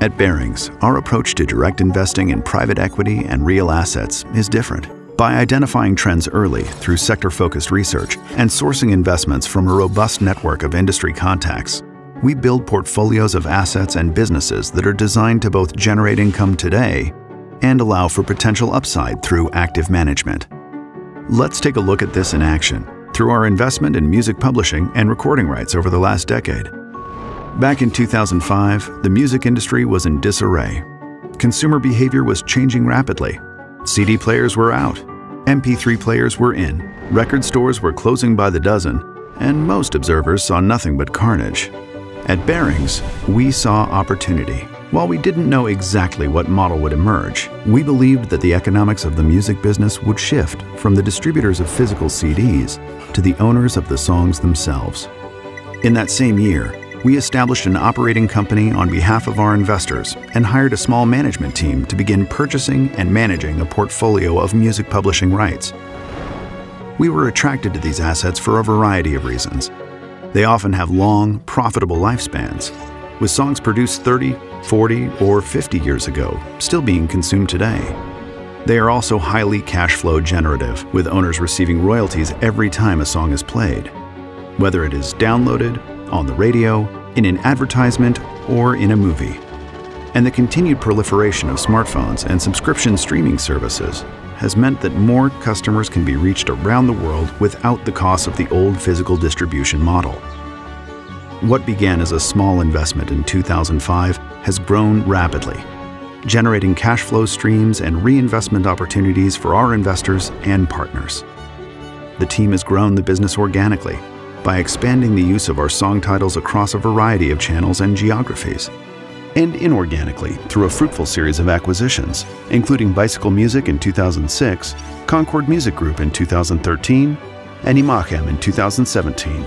At Barings, our approach to direct investing in private equity and real assets is different. By identifying trends early through sector-focused research and sourcing investments from a robust network of industry contacts, we build portfolios of assets and businesses that are designed to both generate income today and allow for potential upside through active management. Let's take a look at this in action through our investment in music publishing and recording rights over the last decade. Back in 2005, the music industry was in disarray. Consumer behavior was changing rapidly. CD players were out, MP3 players were in, record stores were closing by the dozen, and most observers saw nothing but carnage. At Barings, we saw opportunity. While we didn't know exactly what model would emerge, we believed that the economics of the music business would shift from the distributors of physical CDs to the owners of the songs themselves. In that same year, we established an operating company on behalf of our investors and hired a small management team to begin purchasing and managing a portfolio of music publishing rights. We were attracted to these assets for a variety of reasons. They often have long, profitable lifespans, with songs produced 30, 40, or 50 years ago still being consumed today. They are also highly cash flow generative, with owners receiving royalties every time a song is played, whether it is downloaded, on the radio, in an advertisement, or in a movie. And the continued proliferation of smartphones and subscription streaming services has meant that more customers can be reached around the world without the cost of the old physical distribution model. What began as a small investment in 2005 has grown rapidly, generating cash flow streams and reinvestment opportunities for our investors and partners. The team has grown the business organically by expanding the use of our song titles across a variety of channels and geographies, and inorganically through a fruitful series of acquisitions, including Bicycle Music in 2006, Concord Music Group in 2013, and Imagen in 2017.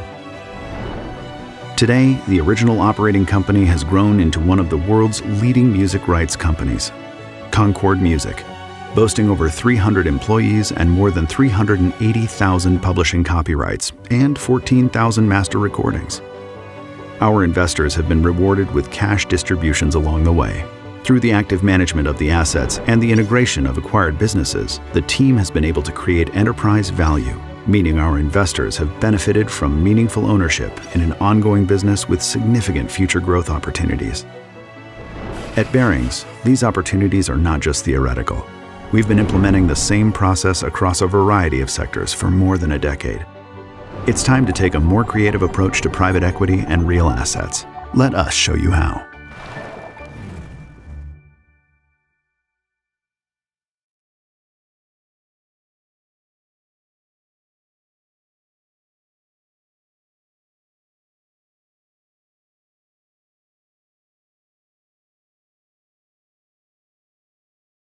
Today, the original operating company has grown into one of the world's leading music rights companies, Concord Music, boasting over 300 employees and more than 380,000 publishing copyrights and 14,000 master recordings. Our investors have been rewarded with cash distributions along the way. Through the active management of the assets and the integration of acquired businesses, the team has been able to create enterprise value, meaning our investors have benefited from meaningful ownership in an ongoing business with significant future growth opportunities. At Barings, these opportunities are not just theoretical. We've been implementing the same process across a variety of sectors for more than a decade. It's time to take a more creative approach to private equity and real assets. Let us show you how.